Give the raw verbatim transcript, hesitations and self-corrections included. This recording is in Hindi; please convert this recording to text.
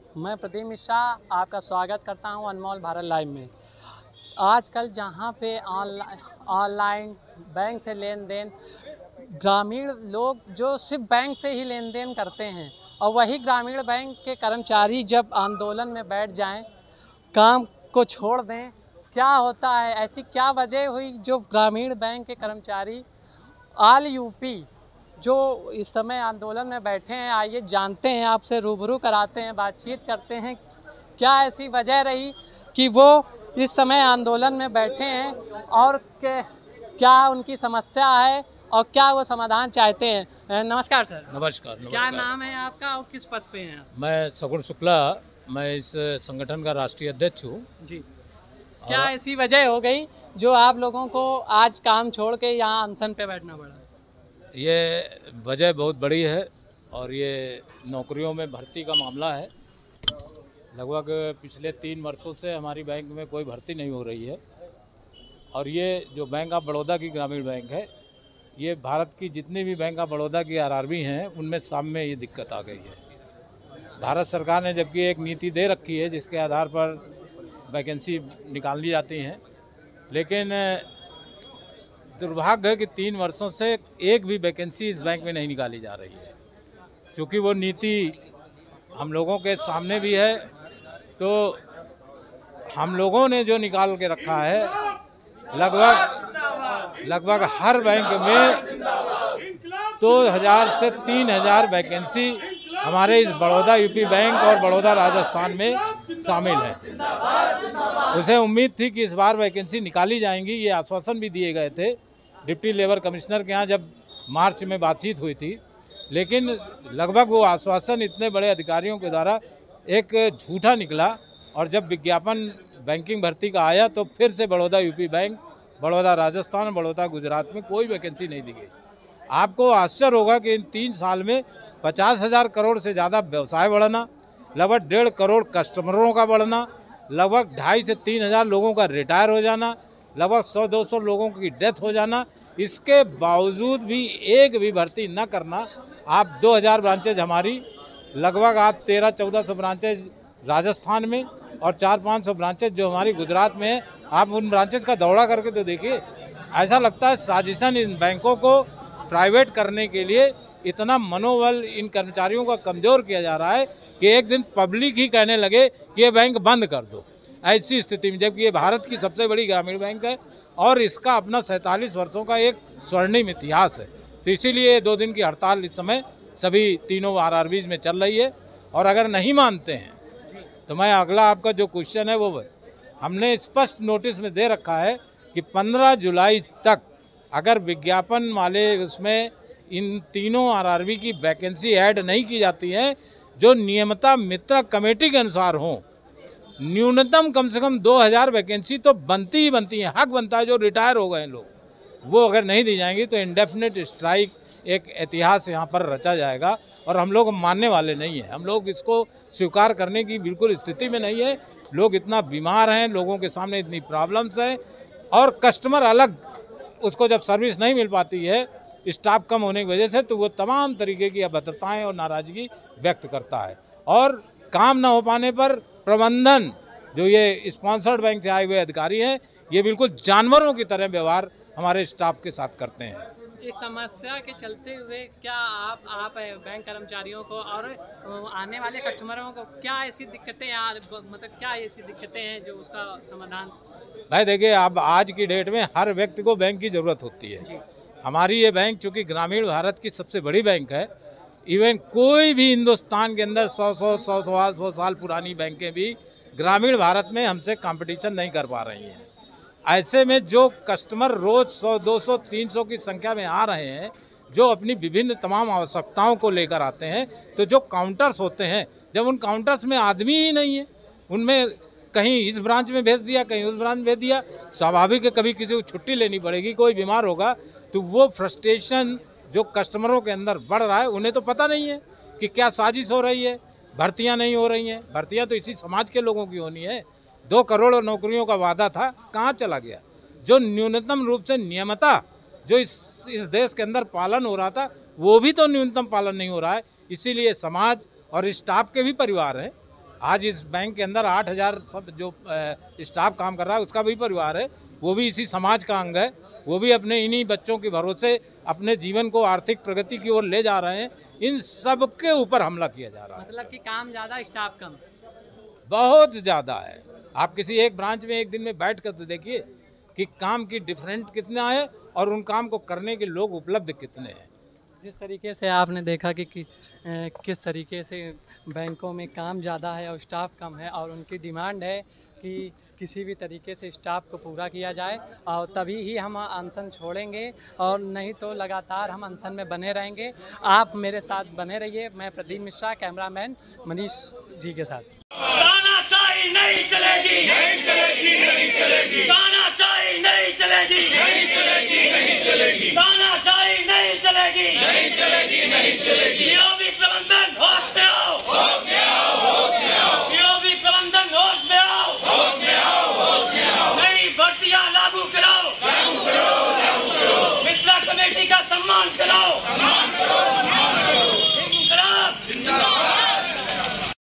मैं प्रदीप मिश्रा आपका स्वागत करता हूं अनमोल भारत लाइव में। आजकल जहां पे ऑनलाइन ऑनलाइन बैंक से लेन देन, ग्रामीण लोग जो सिर्फ बैंक से ही लेन देन करते हैं और वही ग्रामीण बैंक के कर्मचारी जब आंदोलन में बैठ जाएं, काम को छोड़ दें, क्या होता है? ऐसी क्या वजह हुई जो ग्रामीण बैंक के कर्मचारी ऑल यूपी जो इस समय आंदोलन में बैठे हैं, आइए जानते हैं, आपसे रूबरू कराते हैं, बातचीत करते हैं, क्या ऐसी वजह रही कि वो इस समय आंदोलन में बैठे हैं और के, क्या उनकी समस्या है और क्या वो समाधान चाहते हैं। नमस्कार सर। नमस्कार, नमस्कार। क्या नाम है आपका और किस पद पे हैं? मैं सगुण शुक्ला, मैं इस संगठन का राष्ट्रीय अध्यक्ष हूँ जी। क्या ऐसी वजह हो गई जो आप लोगों को आज काम छोड़ के यहाँ अनशन पे बैठना पड़ा? ये वजह बहुत बड़ी है और ये नौकरियों में भर्ती का मामला है। लगभग पिछले तीन वर्षों से हमारी बैंक में कोई भर्ती नहीं हो रही है और ये जो बैंक ऑफ बड़ौदा की ग्रामीण बैंक है, ये भारत की जितनी भी बैंक ऑफ बड़ौदा की आरआरबी हैं उनमें सब में ये दिक्कत आ गई है। भारत सरकार ने जबकि एक नीति दे रखी है जिसके आधार पर वैकेंसी निकाल ली जाती हैं, लेकिन दुर्भाग्य है कि तीन वर्षों से एक भी वैकेंसी इस बैंक में नहीं निकाली जा रही है। क्योंकि वो नीति हम लोगों के सामने भी है, तो हम लोगों ने जो निकाल के रखा है, लगभग लगभग हर बैंक में दो हज़ार से तीन हज़ार वैकेंसी हमारे इस बड़ौदा यूपी बैंक और बड़ौदा राजस्थान में शामिल है। उसे उम्मीद थी कि इस बार वैकेंसी निकाली जाएंगी, ये आश्वासन भी दिए गए थे डिप्टी लेबर कमिश्नर के यहाँ जब मार्च में बातचीत हुई थी, लेकिन लगभग वो आश्वासन इतने बड़े अधिकारियों के द्वारा एक झूठा निकला और जब विज्ञापन बैंकिंग भर्ती का आया तो फिर से बड़ौदा यूपी बैंक, बड़ौदा राजस्थान, बड़ौदा गुजरात में कोई वैकेंसी नहीं दी गई। आपको आश्चर्य होगा कि इन तीन साल में पचास हज़ार करोड़ से ज़्यादा व्यवसाय बढ़ना, लगभग डेढ़ करोड़ कस्टमरों का बढ़ना, लगभग ढाई से तीन हज़ार लोगों का रिटायर हो जाना, लगभग सौ दो सौ लोगों की डेथ हो जाना, इसके बावजूद भी एक भी भर्ती न करना। आप दो हज़ार ब्रांचेज हमारी, लगभग आप तेरह चौदह सौ ब्रांचेज राजस्थान में और चार पाँच सौ ब्रांचेज जो हमारी गुजरात में है, आप उन ब्रांचेज का दौरा करके तो देखिए, ऐसा लगता है साजिशन इन बैंकों को प्राइवेट करने के लिए इतना मनोबल इन कर्मचारियों का कमज़ोर किया जा रहा है कि एक दिन पब्लिक ही कहने लगे कि ये बैंक बंद कर दो। ऐसी स्थिति में, जबकि ये भारत की सबसे बड़ी ग्रामीण बैंक है और इसका अपना सैंतालीस वर्षों का एक स्वर्णिम इतिहास है, तो इसीलिए दो दिन की हड़ताल इस समय सभी तीनों आरआरबीज में चल रही है। और अगर नहीं मानते हैं तो मैं अगला आपका जो क्वेश्चन है वो हमने स्पष्ट नोटिस में दे रखा है कि पंद्रह जुलाई तक अगर विज्ञापन वाले उसमें इन तीनों आरआरबी की वैकेंसी ऐड नहीं की जाती है जो नियमिता मित्र कमेटी के अनुसार हों, न्यूनतम कम से कम दो हज़ार वैकेंसी तो बनती ही बनती है, हक बनता है। जो रिटायर हो गए लोग, वो अगर नहीं दी जाएंगी तो इंडेफिनिट स्ट्राइक एक इतिहास यहाँ पर रचा जाएगा और हम लोग मानने वाले नहीं हैं। हम लोग इसको स्वीकार करने की बिल्कुल स्थिति में नहीं है। लोग इतना बीमार हैं, लोगों के सामने इतनी प्रॉब्लम्स हैं और कस्टमर अलग, उसको जब सर्विस नहीं मिल पाती है स्टाफ कम होने की वजह से, तो वो तमाम तरीके की अभद्रताएँ और नाराज़गी व्यक्त करता है। और काम न हो पाने पर प्रबंधन, जो ये स्पॉन्सर्ड बैंक से आए हुए अधिकारी हैं, ये बिल्कुल जानवरों की तरह व्यवहार हमारे स्टाफ के साथ करते हैं। इस समस्या के चलते हुए क्या आप आप बैंक कर्मचारियों को और आने वाले कस्टमरों को क्या ऐसी दिक्कतें यार मतलब क्या ऐसी दिक्कतें हैं जो उसका समाधान? भाई देखिए, अब आज की डेट में हर व्यक्ति को बैंक की ज़रूरत होती है। हमारी ये बैंक चूँकि ग्रामीण भारत की सबसे बड़ी बैंक है, इवन कोई भी हिंदुस्तान के अंदर सौ सौ सौ सौ सौ साल पुरानी बैंकें भी ग्रामीण भारत में हमसे कंपटीशन नहीं कर पा रही हैं। ऐसे में जो कस्टमर रोज़ सौ दो सौ तीन सौ की संख्या में आ रहे हैं, जो अपनी विभिन्न तमाम आवश्यकताओं को लेकर आते हैं, तो जो काउंटर्स होते हैं, जब उन काउंटर्स में आदमी ही नहीं है, उनमें कहीं इस ब्रांच में भेज दिया, कहीं उस ब्रांच में भेज दिया, स्वाभाविक है कभी किसी को छुट्टी लेनी पड़ेगी, कोई बीमार होगा, तो वो फ्रस्ट्रेशन जो कस्टमरों के अंदर बढ़ रहा है, उन्हें तो पता नहीं है कि क्या साजिश हो रही है, भर्तियां नहीं हो रही हैं। भर्तियां तो इसी समाज के लोगों की होनी है। दो करोड़ नौकरियों का वादा था, कहाँ चला गया? जो न्यूनतम रूप से नियमता जो इस इस देश के अंदर पालन हो रहा था, वो भी तो न्यूनतम पालन नहीं हो रहा है। इसीलिए समाज और स्टाफ के भी परिवार हैं, आज इस बैंक के अंदर आठ हजार सब जो स्टाफ काम कर रहा है उसका भी परिवार है, वो भी इसी समाज का अंग है। वो भी अपने इन्हीं बच्चों के भरोसे अपने जीवन को आर्थिक प्रगति की ओर ले जा रहे हैं। इन सब के ऊपर हमला किया जा रहा है। मतलब कि काम ज़्यादा स्टाफ कम, बहुत ज़्यादा है। आप किसी एक ब्रांच में एक दिन में बैठ कर तो देखिए कि काम की डिफरेंट कितना है और उन काम को करने के लोग उपलब्ध कितने हैं। जिस तरीके से आपने देखा कि, कि किस तरीके से बैंकों में काम ज़्यादा है और स्टाफ कम है, और उनकी डिमांड है कि किसी भी तरीके से स्टाफ को पूरा किया जाए, और तभी ही हम अनशन छोड़ेंगे, और नहीं तो लगातार हम अनशन में बने रहेंगे। आप मेरे साथ बने रहिए। मैं प्रदीप मिश्रा, कैमरामैन मनीष जी के साथ। तानाशाही नहीं चलेगी, नहीं चलेगी, नहीं चलेगी। तानाशाही नहीं चलेगी, नहीं चलेगी, नहीं चलेगी। तानाशाही नहीं चलेगी, नहीं चलेगी, नहीं चलेगी। ईओबी प्रबंधन होश में आओ, होश में आओ, होश में आओ। ईओबी प्रबंधन होश में आओ, होश में आओ, होश में आओ। नई भर्तियां लागू कराओ, लागू करो, लागू करो। मिश्रा कमेटी का सम्मान करो, सम्मान करो।